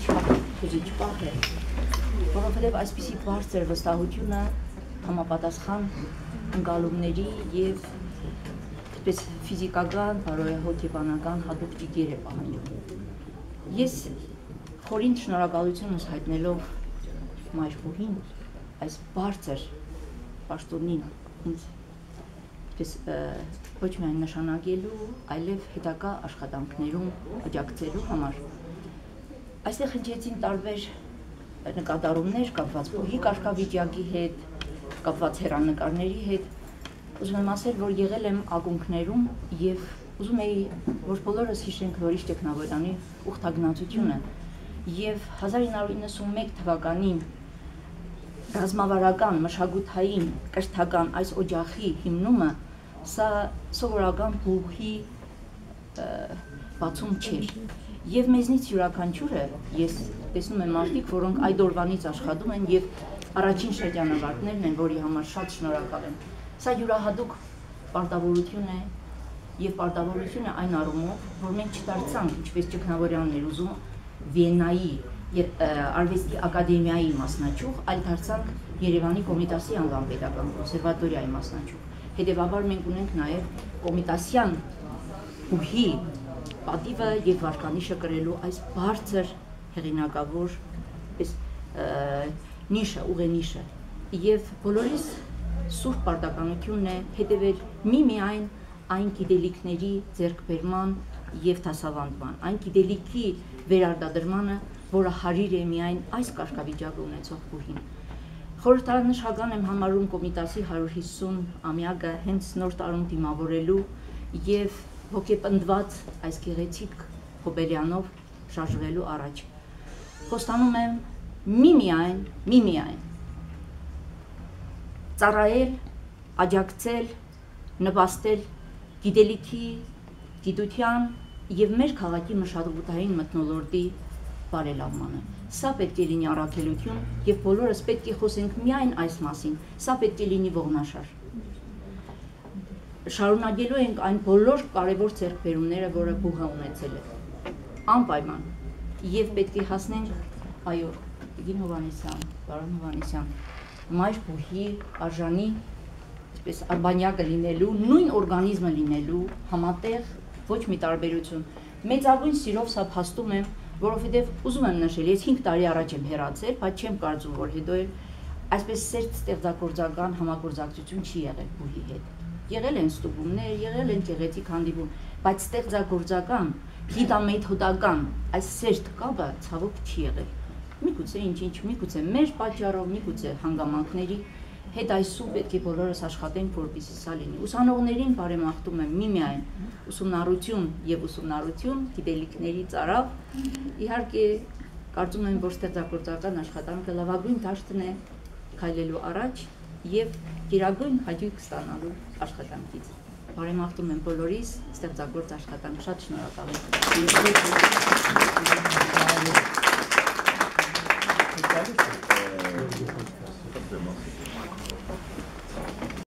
հուզիչ պահ է, որովհետև այսպիսի բարձր վստահությունը համապատասխան ընկալումների և ֆիզիկական, բարոյահոգեբանական հատուկ ճիգեր է պահանջում։ Ես խորին շնորհակալությունս հայտնելով մայրբուհին այս բարձր պաշտոնին ինձ ոչ միայն նշանակելու, այլև հետագա աշխատանքներում աջակցելու համար։ Այստեղ հնչեցին տարբեր նկատառումներ կապված բուհի կարգավիճակի հետ, կապված հեռանկարների հետ։ Ուզում եմ ասել, որ եղել եմ ակունքներում և ուզում էի, որ բոլորս հիշենք Լորիշ Տեխնավորյանի ուխտագնացությունը և 1991 թվականին ռազմավարական, մշակութային, կրթական այս օջախի հիմնումը սա սովորական բուհի բացում չէր։ Եվ մեզնից յուրաքանչյուրը, ես տեսնում եմ մարդիկ, որոնք այդ օրվանից աշխատում են և առաջին շրջանավարտներն են, որի համար շատ շնորհակալ եմ։ Սա յուրահատուկ պարտավորություն է և պարտավորություն է այն առումով, որ մենք չդարձանք, ինչպես Տեխնավորյանն էր ուզում, Վիեննայի արվեստի ակադեմիայի մասնաճյուղ, այլ դարձանք Երևանի Կոմիտասի անվան պետական կոնսերվատորիայի մասնաճյուղ։ Հետևաբար մենք ունենք նաև կոմիտասյան բուհի պատիվը և վարկանիշը կրելու այս բարձր հեղինակավոր նիշը, ուղենիշը։ Եվ բոլորիս սուրբ պարտականությունն է հետևել միմիայն այն գիտելիքների ձեռքբերման և դասավանդման, այն գիտելիքի վերարտադրմանը, որը հարիր է միայն այս կարգավիճակը ունեցող բուհին։ Խորհրդանշական եմ համարում Կոմիտասի 150-ամյակը հենց նոր տարում դիմավորելու և հոգեպնդված այս գեղեցիկ հոբելյանով շարժվելու առաջ։ Խոստանում եմ միմիայն ծառայել, աջակցել, նպաստել գիտելիքի, գիտության և մեր քաղաքի մշակութային մթնոլորտի բարելավմանը։ Սա պետք է լինի առաքելություն և բոլորս պետք է խոսենք միայն այս մասին, սա պետք է լինի ողնաշար։ Շարունակելու ենք այն բոլոր կարևոր ձեռքբերումները, որը բուհը ունեցել է, անպայման, և պետք է հասնենք, այո, Տիկին Հովհաննիսյան, պարոն Հովհաննիսյան, մայր բուհի արժանի, այսպես արբանյակը լինելու, նույն օրգանիզմը լինելու, համատեղ, ոչ մի տարբերություն։ Մեծագույն սիրով սա փաստում եմ, որովհետև ուզում եմ նշել, ես 5 տարի առաջ եմ հեռացել, բայց չեմ կարծում, որ հետո էլ այսպես սերտ ստեղծագործական համագործակցություն չի եղել բուհի հետ։ Եղել են ստուգումներ, եղել են գեղեցիկ հանդիպում, բայց ստեղծագործական, գիտամեթոդական այս սերտ կապը ցավոք չի եղել։ Միգուցե ինչ, միգուցե մեր պատճառով, միգուցե հանգամանքների հետ այսու պետք է բոլորս աշխատենք, որպեսզի սա լինի։ Ուսանողներին բարեմաղթում եմ միմիայն ուսումնառություն և ուսումնառություն, գիտելիքների ծարավ։ Իհարկե, կարծում եմ, որ ստեղծագործական աշխատանքը լավագույն դաշտն է քայլելու առաջ և գերագույն հաճույք ստանալու աշխատանքից։ Բարեմաղթում եմ բոլորիս ստեղծագործ աշխատանք, շատ շնորհակալ եմ։